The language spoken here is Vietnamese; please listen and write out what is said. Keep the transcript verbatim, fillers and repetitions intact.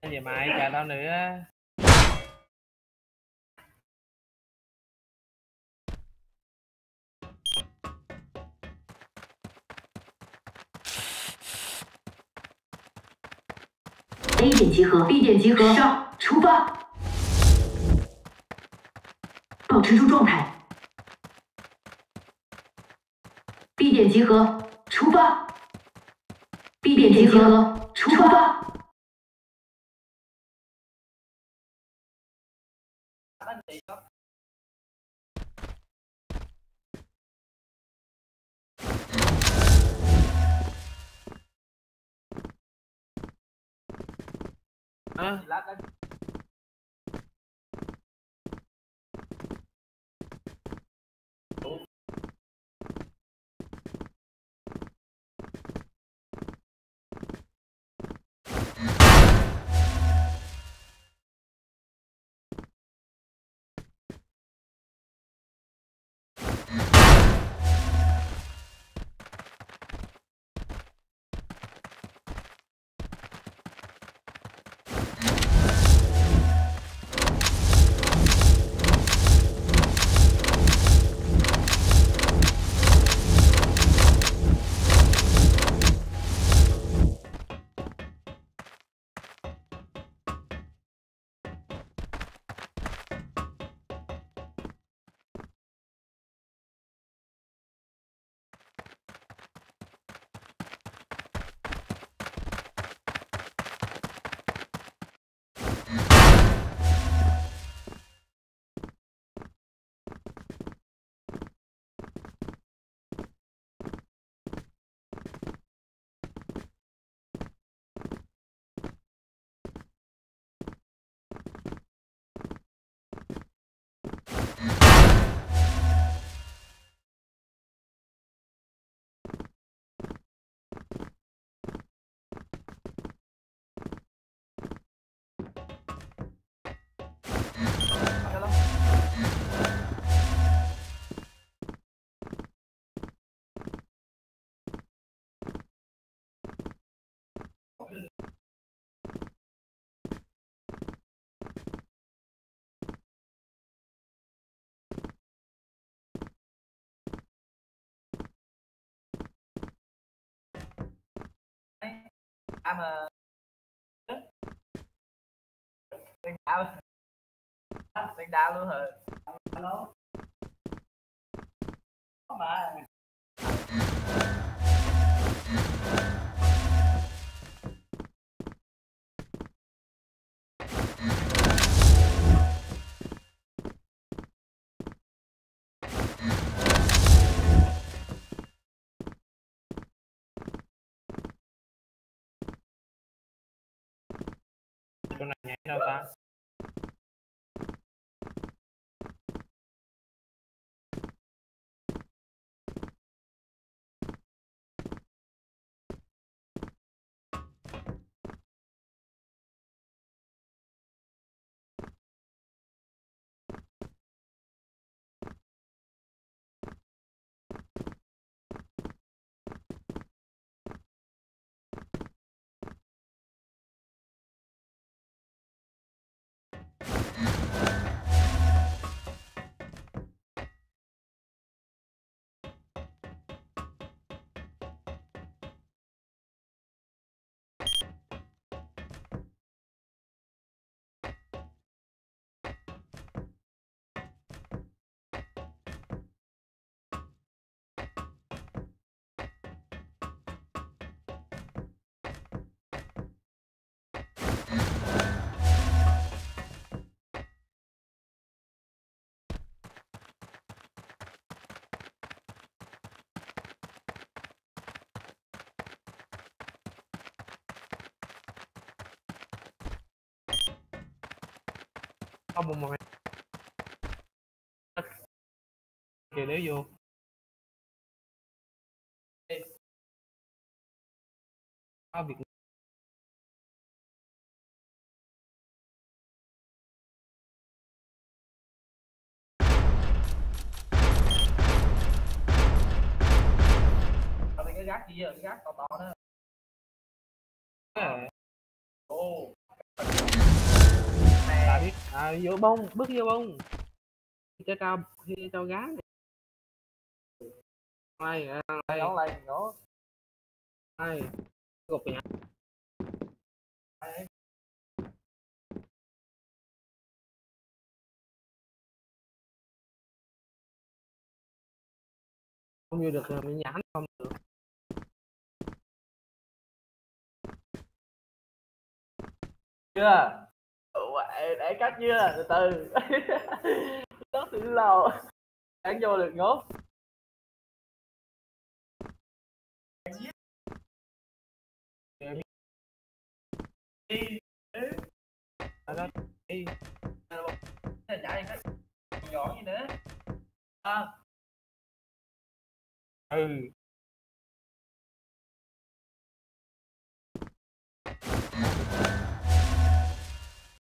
Vậy mày chờ tao nữa. A 点集合 ，B 点集合，上，出发，保持住状态。B 点集合，出发。B 点集合，出发。 À. Mà đánh đá đánh đá luôn hả? Alo mà con này nhảy đâu ta? Không một một kìa để vô có việc cái gác gì vậy? Cái gác to to đó. Ồ Ta biết à, vô bông bước vô bông cho tao khi tao gái này à, đây Nấu lại nấu. đây gục nhà không vô được rồi mình nhãn không được. Chưa? Ủa, để cắt chưa? Từ từ. Nó từ lâu. Ăn vô được ngốt. Đi ở đó đi Chạy cái giỏi gì nữa. À. ừ